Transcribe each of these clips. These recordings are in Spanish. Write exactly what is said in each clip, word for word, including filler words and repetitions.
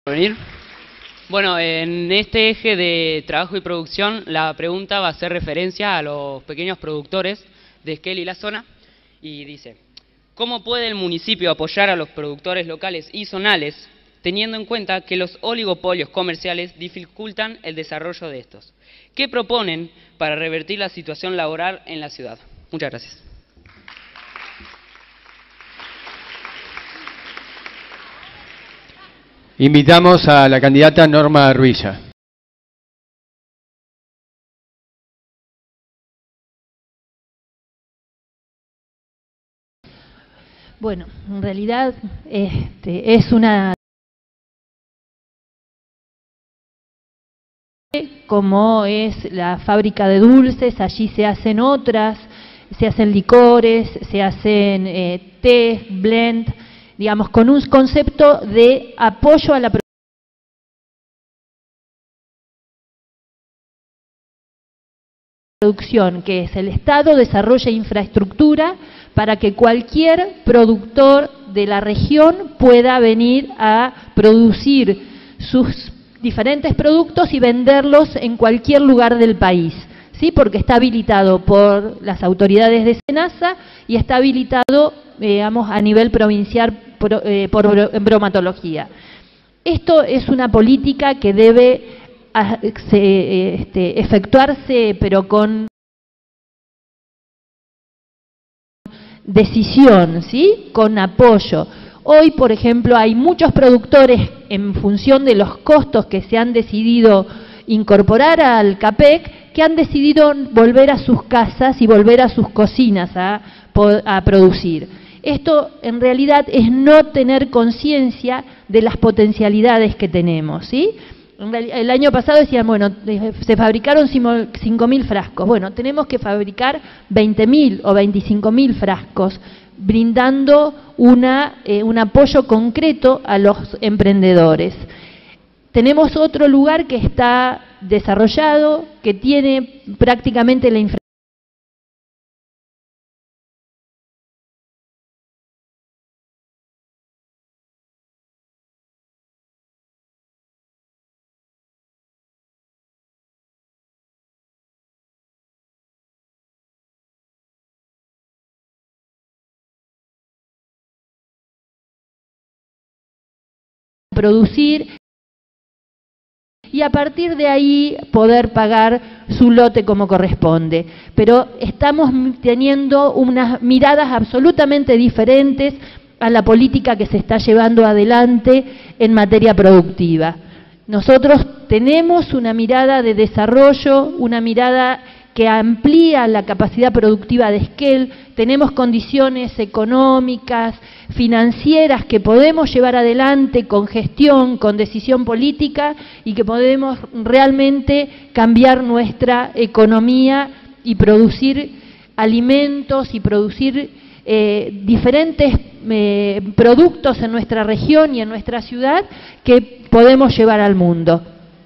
venir. Bueno, en este eje de trabajo y producción, la pregunta va a hacer referencia a los pequeños productores de Esquel y la zona, y dice: ¿cómo puede el municipio apoyar a los productores locales y zonales, teniendo en cuenta que los oligopolios comerciales dificultan el desarrollo de estos? ¿Qué proponen para revertir la situación laboral en la ciudad? Muchas gracias. Invitamos a la candidata Norma Ruilla. Bueno, en realidad este, es una... como es la fábrica de dulces, allí se hacen otras, se hacen licores, se hacen eh, té, blend, digamos, con un concepto de apoyo a la producción, que es el Estado desarrolla infraestructura para que cualquier productor de la región pueda venir a producir sus diferentes productos y venderlos en cualquier lugar del país, ¿sí? Porque está habilitado por las autoridades de SENASA y está habilitado, digamos, a nivel provincial por, eh, por bromatología. Esto es una política que debe a, se, este, efectuarse, pero con decisión, ¿sí? Con apoyo. Hoy, por ejemplo, hay muchos productores, en función de los costos que se han decidido incorporar al CAPEC, que han decidido volver a sus casas y volver a sus cocinas a, a producir. Esto, en realidad, es no tener conciencia de las potencialidades que tenemos, ¿sí? El año pasado decían, bueno, se fabricaron cinco mil frascos. Bueno, tenemos que fabricar veinte mil o veinticinco mil frascos, brindando una, eh, un apoyo concreto a los emprendedores. Tenemos otro lugar que está desarrollado, que tiene prácticamente la infraestructura producir y a partir de ahí poder pagar su lote como corresponde. Pero estamos teniendo unas miradas absolutamente diferentes a la política que se está llevando adelante en materia productiva. Nosotros tenemos una mirada de desarrollo, una mirada que amplía la capacidad productiva de Esquel, tenemos condiciones económicas, financieras que podemos llevar adelante con gestión, con decisión política y que podemos realmente cambiar nuestra economía y producir alimentos y producir eh, diferentes eh, productos en nuestra región y en nuestra ciudad que podemos llevar al mundo.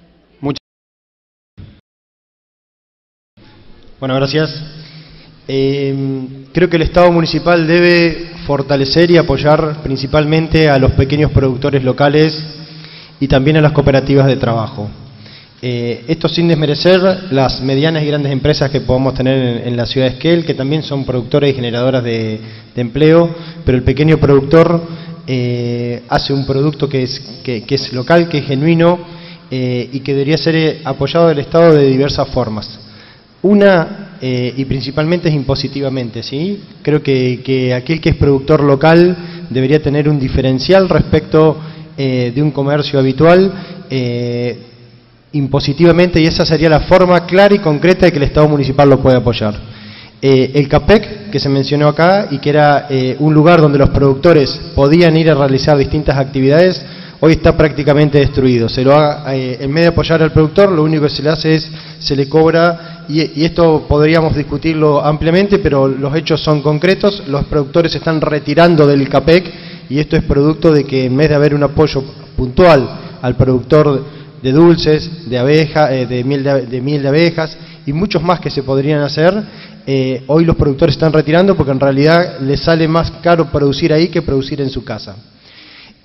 Bueno, gracias. Eh, creo que el Estado municipal debe fortalecer y apoyar principalmente a los pequeños productores locales y también a las cooperativas de trabajo. Eh, esto sin desmerecer las medianas y grandes empresas que podamos tener en, en la ciudad de Esquel, que también son productores y generadoras de, de empleo, pero el pequeño productor eh, hace un producto que es, que, que es local, que es genuino eh, y que debería ser eh, apoyado del Estado de diversas formas. Una, eh, y principalmente es impositivamente, ¿sí? Creo que, que aquel que es productor local debería tener un diferencial respecto eh, de un comercio habitual, eh, impositivamente, y esa sería la forma clara y concreta de que el Estado municipal lo puede apoyar. Eh, el CAPEC, que se mencionó acá, y que era eh, un lugar donde los productores podían ir a realizar distintas actividades, hoy está prácticamente destruido. Se lo ha, eh, en vez de apoyar al productor, lo único que se le hace es, se le cobra, y, y esto podríamos discutirlo ampliamente, pero los hechos son concretos, los productores se están retirando del CAPEC, y esto es producto de que en vez de haber un apoyo puntual al productor de dulces, de abeja, eh, de, miel de, de miel de abejas, y muchos más que se podrían hacer, eh, hoy los productores están retirando porque en realidad les sale más caro producir ahí que producir en su casa.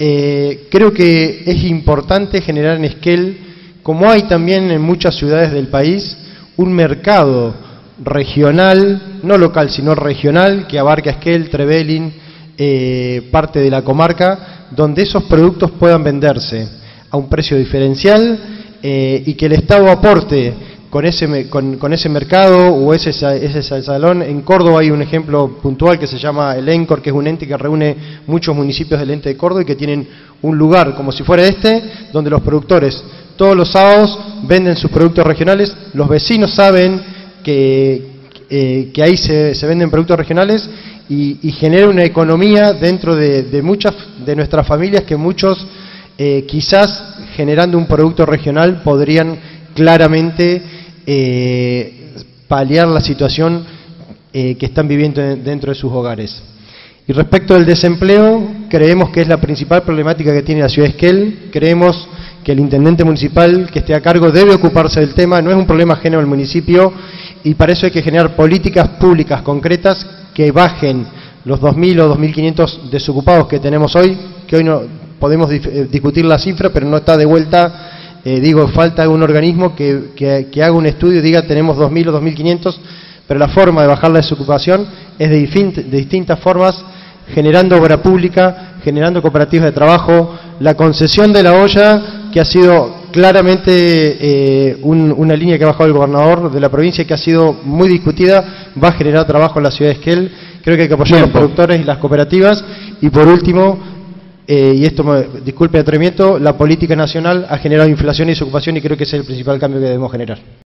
eh, creo que es importante generar en Esquel, como hay también en muchas ciudades del país, un mercado regional, no local sino regional, que abarca Esquel, Trevelin, eh, parte de la comarca, donde esos productos puedan venderse a un precio diferencial eh, y que el Estado aporte con ese, con, con ese mercado o ese, ese salón. En Córdoba hay un ejemplo puntual que se llama el ENCOR, que es un ente que reúne muchos municipios del ente de Córdoba y que tienen un lugar como si fuera este, donde los productores todos los sábados venden sus productos regionales. Los vecinos saben que, eh, que ahí se, se venden productos regionales y, y genera una economía dentro de, de muchas de nuestras familias que muchos eh, quizás generando un producto regional podrían claramente eh, paliar la situación eh, que están viviendo dentro de sus hogares. Y respecto del desempleo, creemos que es la principal problemática que tiene la ciudad de Esquel. Creemos que el intendente municipal que esté a cargo debe ocuparse del tema, no es un problema ajeno al municipio, y para eso hay que generar políticas públicas concretas que bajen los dos mil o dos mil quinientos desocupados que tenemos hoy, que hoy no podemos discutir la cifra, pero no está de vuelta, eh, digo, falta un organismo que, que, que haga un estudio y diga tenemos dos mil o dos mil quinientos, pero la forma de bajar la desocupación es de, de distintas formas, generando obra pública, generando cooperativas de trabajo, la concesión de la olla, que ha sido claramente eh, un, una línea que ha bajado el gobernador de la provincia, que ha sido muy discutida, va a generar trabajo en la ciudad de Esquel. Creo que hay que apoyar a los productores y las cooperativas. Y por último, eh, y esto, me, disculpe el atrevimiento, la política nacional ha generado inflación y desocupación y creo que ese es el principal cambio que debemos generar.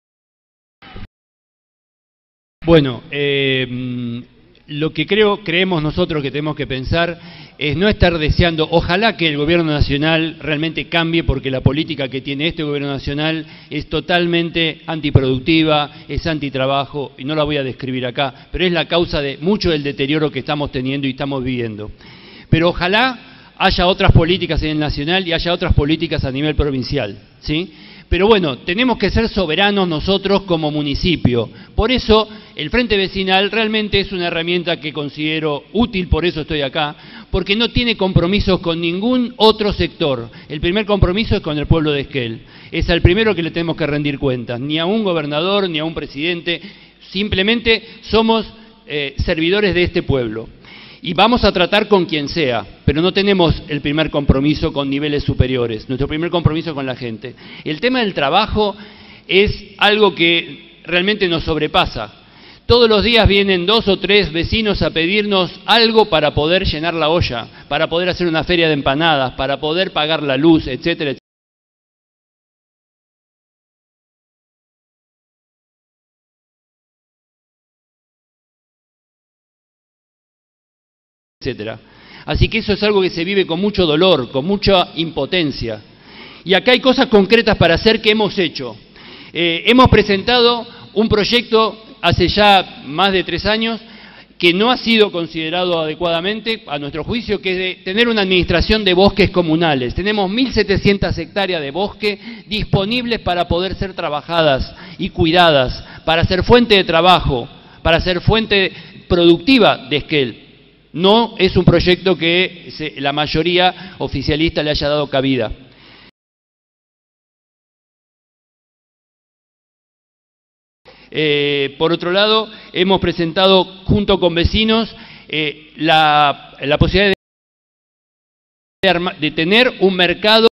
Bueno, eh, lo que creo, creemos nosotros que tenemos que pensar es no estar deseando, ojalá que el gobierno nacional realmente cambie, porque la política que tiene este gobierno nacional es totalmente antiproductiva, es antitrabajo, y no la voy a describir acá, pero es la causa de mucho del deterioro que estamos teniendo y estamos viviendo. Pero ojalá haya otras políticas en el nacional y haya otras políticas a nivel provincial, ¿sí? Pero bueno, tenemos que ser soberanos nosotros como municipio. Por eso, el Frente Vecinal realmente es una herramienta que considero útil, por eso estoy acá, porque no tiene compromisos con ningún otro sector. El primer compromiso es con el pueblo de Esquel. Es al primero que le tenemos que rendir cuentas, ni a un gobernador, ni a un presidente. Simplemente somos eh, servidores de este pueblo. Y vamos a tratar con quien sea, pero no tenemos el primer compromiso con niveles superiores, nuestro primer compromiso es con la gente. El tema del trabajo es algo que realmente nos sobrepasa. Todos los días vienen dos o tres vecinos a pedirnos algo para poder llenar la olla, para poder hacer una feria de empanadas, para poder pagar la luz, etcétera, etcétera. Así que eso es algo que se vive con mucho dolor, con mucha impotencia. Y acá hay cosas concretas para hacer que hemos hecho. Eh, hemos presentado un proyecto hace ya más de tres años que no ha sido considerado adecuadamente, a nuestro juicio, que es de tener una administración de bosques comunales. Tenemos mil setecientas hectáreas de bosque disponibles para poder ser trabajadas y cuidadas, para ser fuente de trabajo, para ser fuente productiva de Esquel. No es un proyecto que se, la mayoría oficialista le haya dado cabida. Eh, por otro lado, hemos presentado junto con vecinos eh, la, la posibilidad de, arma, de tener un mercado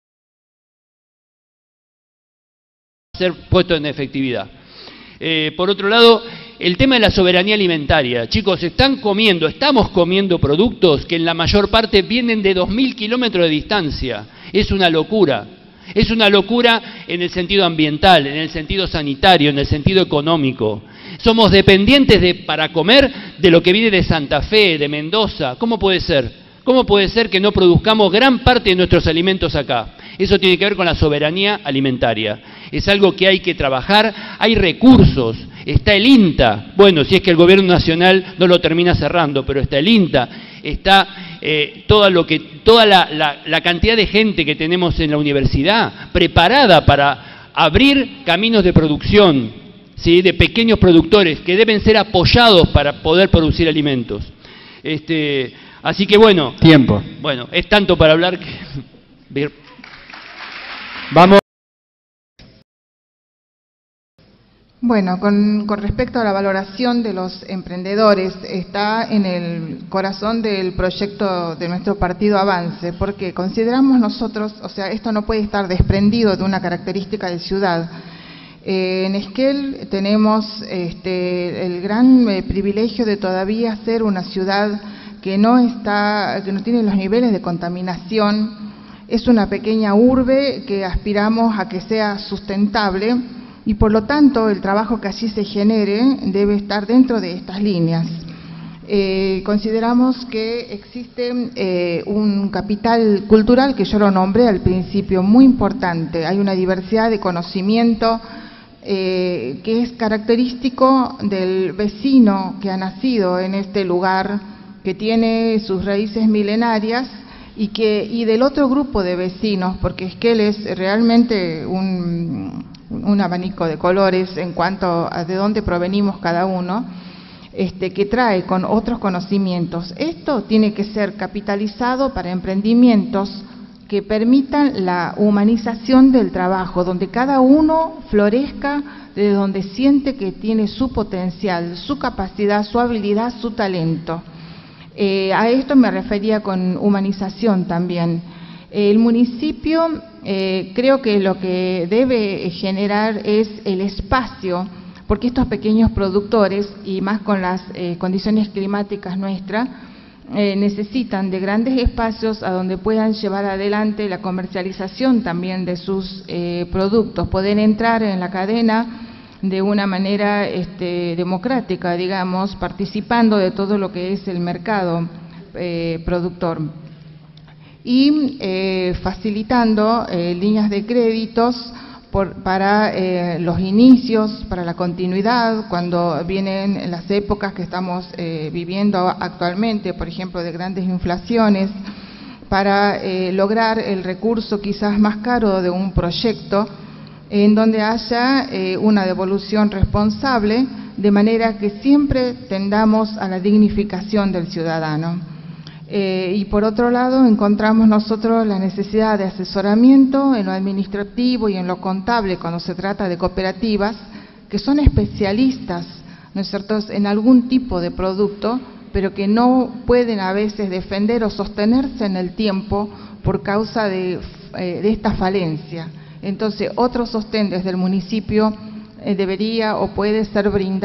ser puesto en efectividad. Eh, por otro lado, el tema de la soberanía alimentaria. Chicos, están comiendo, estamos comiendo productos que en la mayor parte vienen de dos mil kilómetros de distancia. Es una locura. Es una locura en el sentido ambiental, en el sentido sanitario, en el sentido económico. Somos dependientes de, para comer de lo que viene de Santa Fe, de Mendoza. ¿Cómo puede ser? ¿Cómo puede ser que no produzcamos gran parte de nuestros alimentos acá? Eso tiene que ver con la soberanía alimentaria. Es algo que hay que trabajar, hay recursos, está el INTA, bueno, si es que el gobierno nacional no lo termina cerrando, pero está el INTA, está eh, todo lo que, toda la, la, la cantidad de gente que tenemos en la universidad preparada para abrir caminos de producción, ¿sí?, de pequeños productores que deben ser apoyados para poder producir alimentos. Este, Así que bueno. Tiempo. Bueno, es tanto para hablar que... Vamos. Bueno, con, con respecto a la valoración de los emprendedores, está en el corazón del proyecto de nuestro partido Avance, porque consideramos nosotros, o sea, esto no puede estar desprendido de una característica de ciudad. Eh, en Esquel tenemos este, el gran eh, privilegio de todavía ser una ciudad que no está, que no tiene los niveles de contaminación. Es una pequeña urbe que aspiramos a que sea sustentable y por lo tanto el trabajo que allí se genere debe estar dentro de estas líneas. Eh, consideramos que existe eh, un capital cultural, que yo lo nombré al principio, muy importante. Hay una diversidad de conocimiento eh, que es característico del vecino que ha nacido en este lugar, que tiene sus raíces milenarias, y que y del otro grupo de vecinos, porque Esquel es realmente un, un abanico de colores en cuanto a de dónde provenimos cada uno, este, que trae con otros conocimientos. Esto tiene que ser capitalizado para emprendimientos que permitan la humanización del trabajo, donde cada uno florezca desde donde siente que tiene su potencial, su capacidad, su habilidad, su talento. Eh, a esto me refería con humanización también. El municipio eh, creo que lo que debe generar es el espacio, porque estos pequeños productores, y más con las eh, condiciones climáticas nuestras, eh, necesitan de grandes espacios a donde puedan llevar adelante la comercialización también de sus eh, productos, poder entrar en la cadena de una manera este, democrática, digamos, participando de todo lo que es el mercado eh, productor. Y eh, facilitando eh, líneas de créditos por, para eh, los inicios, para la continuidad, cuando vienen las épocas que estamos eh, viviendo actualmente, por ejemplo, de grandes inflaciones, para eh, lograr el recurso quizás más caro de un proyecto, en donde haya eh, una devolución responsable, de manera que siempre tendamos a la dignificación del ciudadano. Eh, y por otro lado, encontramos nosotros la necesidad de asesoramiento en lo administrativo y en lo contable cuando se trata de cooperativas, que son especialistas, ¿no es cierto?, en algún tipo de producto, pero que no pueden a veces defender o sostenerse en el tiempo por causa de, eh, de esta falencia. Entonces, otro sostén desde el municipio eh, debería o puede ser brindado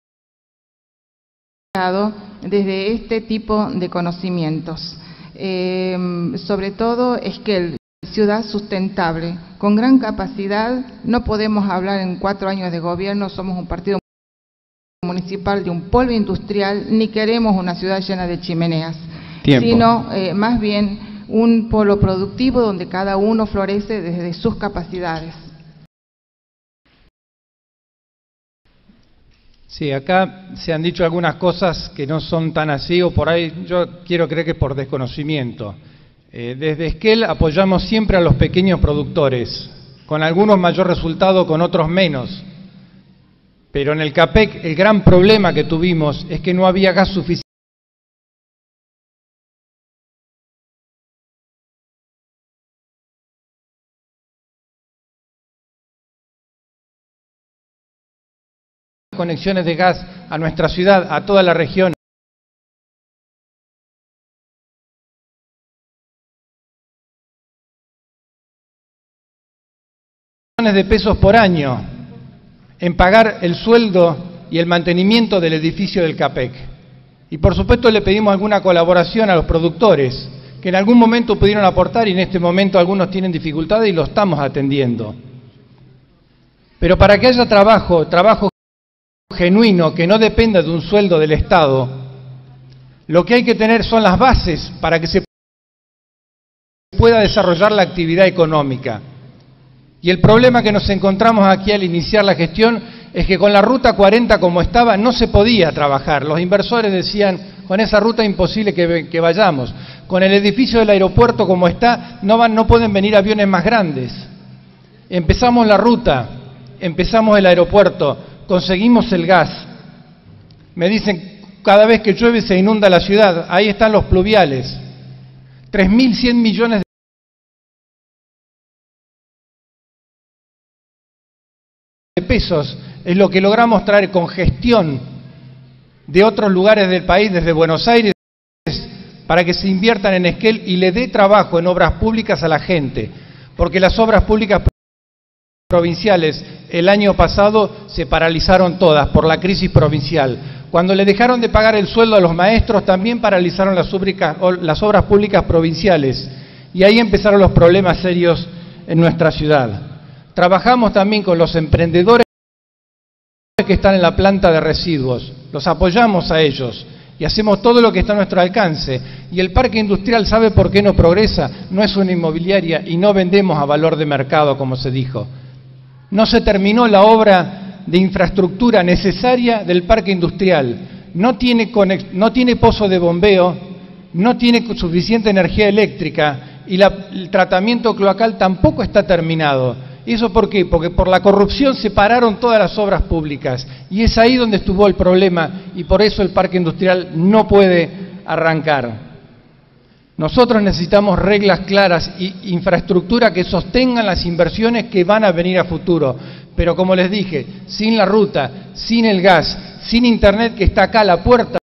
desde este tipo de conocimientos. Eh, sobre todo, Esquel, ciudad sustentable, con gran capacidad. No podemos hablar en cuatro años de gobierno, somos un partido municipal de un polo industrial, ni queremos una ciudad llena de chimeneas, Tiempo. sino eh, más bien un polo productivo donde cada uno florece desde sus capacidades. Sí, acá se han dicho algunas cosas que no son tan así, o por ahí yo quiero creer que por desconocimiento. Eh, desde Esquel apoyamos siempre a los pequeños productores, con algunos mayor resultado, con otros menos. Pero en el CAPEC el gran problema que tuvimos es que no había gas suficiente conexiones de gas a nuestra ciudad, a toda la región. Millones de pesos por año en pagar el sueldo y el mantenimiento del edificio del CAPEC. Y por supuesto le pedimos alguna colaboración a los productores, que en algún momento pudieron aportar y en este momento algunos tienen dificultades y lo estamos atendiendo. Pero para que haya trabajo, trabajo genuino, que no dependa de un sueldo del Estado, lo que hay que tener son las bases para que se pueda desarrollar la actividad económica. Y el problema que nos encontramos aquí al iniciar la gestión es que con la ruta cuarenta como estaba no se podía trabajar. Los inversores decían, con esa ruta es imposible que, que vayamos. Con el edificio del aeropuerto como está, no, van, no pueden venir aviones más grandes. Empezamos la ruta, empezamos el aeropuerto, conseguimos el gas. Me dicen, cada vez que llueve se inunda la ciudad. Ahí están los pluviales. tres mil cien millones de pesos es lo que logramos traer con gestión de otros lugares del país, desde Buenos Aires, para que se inviertan en Esquel y le dé trabajo en obras públicas a la gente. Porque las obras públicas provinciales el año pasado se paralizaron todas por la crisis provincial. Cuando le dejaron de pagar el sueldo a los maestros, también paralizaron las, públicas, las obras públicas provinciales. Y ahí empezaron los problemas serios en nuestra ciudad. Trabajamos también con los emprendedores que están en la planta de residuos. Los apoyamos a ellos y hacemos todo lo que está a nuestro alcance. Y el parque industrial, ¿sabe por qué no progresa? No es una inmobiliaria y no vendemos a valor de mercado, como se dijo. No se terminó la obra de infraestructura necesaria del parque industrial. No tiene, conex- no tiene pozo de bombeo, no tiene suficiente energía eléctrica y la, el tratamiento cloacal tampoco está terminado. ¿Y eso por qué? Porque por la corrupción se pararon todas las obras públicas y es ahí donde estuvo el problema y por eso el parque industrial no puede arrancar. Nosotros necesitamos reglas claras y infraestructura que sostengan las inversiones que van a venir a futuro. Pero como les dije, sin la ruta, sin el gas, sin internet que está acá a la puerta,